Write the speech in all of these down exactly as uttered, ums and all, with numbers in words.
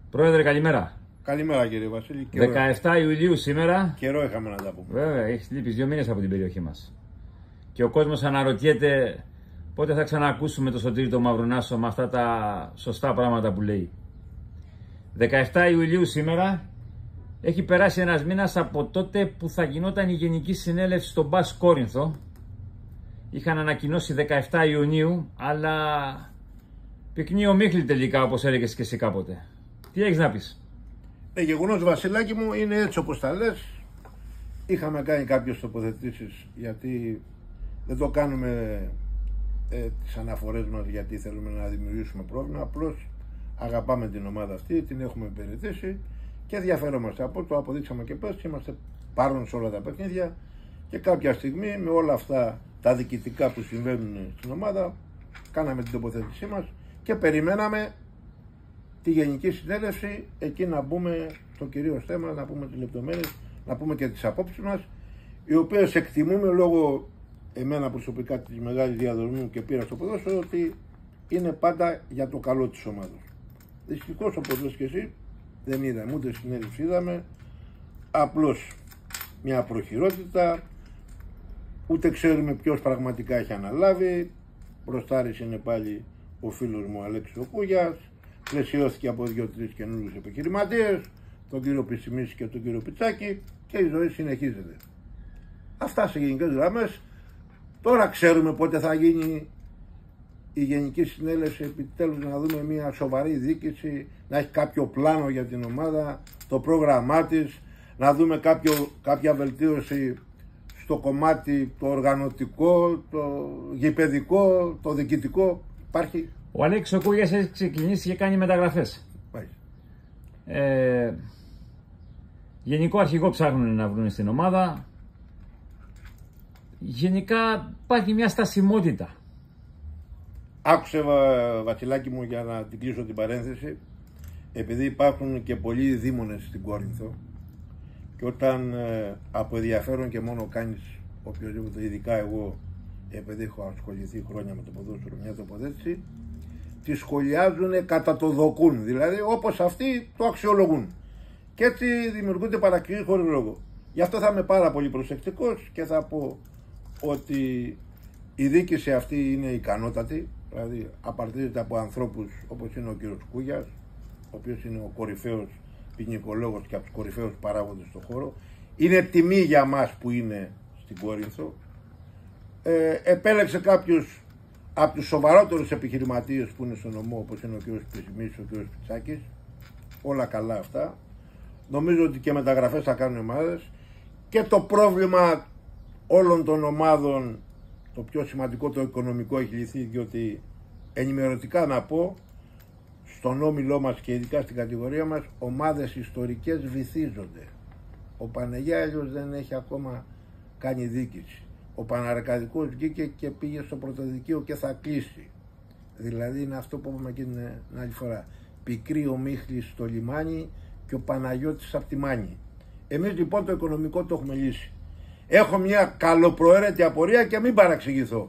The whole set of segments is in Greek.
Πρόεδρε, καλημέρα. Καλημέρα κύριε Βασίλη. δεκαεφτά Ιουλίου σήμερα. Καιρό είχαμε να τα πούμε. Βέβαια, έχει λείπει δύο μήνες από την περιοχή μας. Και ο κόσμος αναρωτιέται πότε θα ξανακούσουμε το Σωτήρη το Μαυρονάσο με αυτά τα σωστά πράγματα που λέει. δεκαεφτά Ιουλίου σήμερα. Έχει περάσει ένας μήνας από τότε που θα γινόταν η Γενική Συνέλευση στον Μπας Κόρινθο. Είχαν ανακοινώσει δεκαεφτά Ιουνίου, αλλά πυκνεί ομίχλη τελικά, όπως έλεγες και εσύ κάποτε. Τι έχεις να πεις? Ε, γεγονός, Βασιλάκι μου, είναι έτσι όπως τα λες. Είχαμε κάνει κάποιες τοποθετήσεις, γιατί δεν το κάνουμε ε, τις αναφορές μας γιατί θέλουμε να δημιουργήσουμε πρόβλημα. Απλώς αγαπάμε την ομάδα αυτή, την έχουμε υπηρετήσει και ενδιαφέρομαστε. Από το αποδείξαμε και πες, είμαστε παρόν σε όλα τα παιχνίδια και κάποια στιγμή με όλα αυτά τα διοικητικά που συμβαίνουν στην ομάδα κάναμε την τοποθέτησή μας και περιμέναμε τη Γενική Συνέλευση, εκεί να μπούμε το κυρίως θέμα, να πούμε τις λεπτομέρειες, να πούμε και τις απόψεις μας, οι οποίες εκτιμούμε λόγω εμένα προσωπικά της μεγάλης διαδρομή και πήρα στο ποδόσφαιρο ότι είναι πάντα για το καλό της ομάδας. Δυστυχώς, όπως λες και εσύ, δεν είδαμε ούτε συνέλευση, είδαμε απλώς μια προχειρότητα, ούτε ξέρουμε ποιος πραγματικά έχει αναλάβει. Μπροστάρης είναι πάλι ο φίλος μου Αλέξης ο Κούγιας, πλαισιώθηκε από δύο-τρεις καινούριους επιχειρηματίες, τον κύριο Πισιμίση και τον κύριο Πιτσάκη, και η ζωή συνεχίζεται. Αυτά σε γενικές γραμμές. Τώρα ξέρουμε πότε θα γίνει η Γενική Συνέλευση, επιτέλους να δούμε μια σοβαρή διοίκηση, να έχει κάποιο πλάνο για την ομάδα, το πρόγραμμά της, να δούμε κάποιο, κάποια βελτίωση στο κομμάτι το οργανωτικό, το γηπεδικό, το διοικητικό. Υπάρχει. Ο Αλέξης ο Κούγιας έχει ξεκινήσει και κάνει μεταγραφές. Ε, γενικό αρχηγό ψάχνουν να βρουν στην ομάδα. Γενικά υπάρχει μια στασιμότητα. Άκουσε, Βασιλάκι μου, για να την κλείσω την παρένθεση, επειδή υπάρχουν και πολλοί δήμονες στην Κόρινθο και όταν ε, από ενδιαφέρον και μόνο κάνεις οποιοδήποτε, ειδικά εγώ, επειδή έχω ασχοληθεί χρόνια με το ποδόσφαιρο, μια τοποθέτηση, τη σχολιάζουν κατά το δοκούν, δηλαδή όπως αυτοί το αξιολογούν. Και έτσι δημιουργούνται παραξηγήσεις χωρίς λόγο. Γι' αυτό θα είμαι πάρα πολύ προσεκτικός και θα πω ότι η διοίκηση αυτή είναι ικανότατη, δηλαδή απαρτίζεται από ανθρώπους όπως είναι ο κύριος Κούγιας, ο οποίος είναι ο κορυφαίος ποινικολόγος και από τους κορυφαίους παράγοντες στον χώρο. Είναι τιμή για μας που είναι στην Κόρινθο. Ε, επέλεξε κάποιους από τους σοβαρότερους επιχειρηματίες που είναι στον νομό, όπως είναι ο κ. Πισιμίσης, ο κ. Πιτσάκης. Όλα καλά αυτά. Νομίζω ότι και μεταγραφές θα κάνουν ομάδες. Και το πρόβλημα όλων των ομάδων, το πιο σημαντικό, το οικονομικό, έχει λυθεί, διότι ενημερωτικά να πω, στον όμιλό μας και ειδικά στην κατηγορία μας, ομάδες ιστορικές βυθίζονται. Ο Πανεγιάλιος δεν έχει ακόμα κάνει διοίκηση. Ο Παναρκαδικός βγήκε και πήγε στο πρωτοδικείο και θα κλείσει. Δηλαδή είναι αυτό που είπαμε και την άλλη φορά. Πικρή ομίχλη στο λιμάνι και ο Παναγιώτης απ' τη Μάνη. Εμείς λοιπόν το οικονομικό το έχουμε λύσει. Έχω μια καλοπροαίρετη απορία και μην παραξηγηθώ.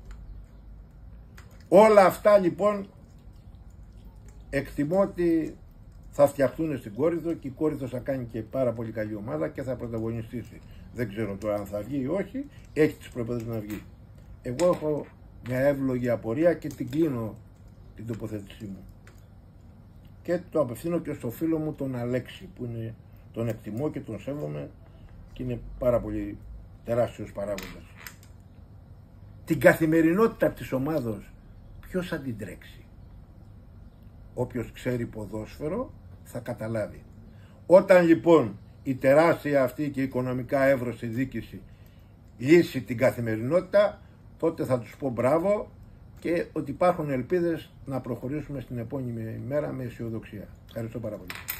Όλα αυτά λοιπόν εκτιμώ ότι θα φτιαχτούν στην Κόρινθο και η Κόρινθο θα κάνει και πάρα πολύ καλή ομάδα και θα πρωταγωνιστήσει. Δεν ξέρω τώρα αν θα βγει ή όχι, έχει τις προϋποθέσεις να βγει. Εγώ έχω μια εύλογη απορία και την κλείνω την τοποθέτησή μου. Και το απευθύνω και στο φίλο μου τον Αλέξη, που είναι, τον εκτιμώ και τον σέβομαι και είναι πάρα πολύ τεράστιος παράγοντας. Την καθημερινότητα της ομάδος ποιος θα την τρέξει? Όποιος ξέρει ποδόσφαιρο θα καταλάβει. Όταν λοιπόν η τεράστια αυτή και οικονομικά εύρωστη διοίκηση λύσει την καθημερινότητα, τότε θα τους πω μπράβο και ότι υπάρχουν ελπίδες να προχωρήσουμε στην επόμενη μέρα με αισιοδοξία. Ευχαριστώ πάρα πολύ.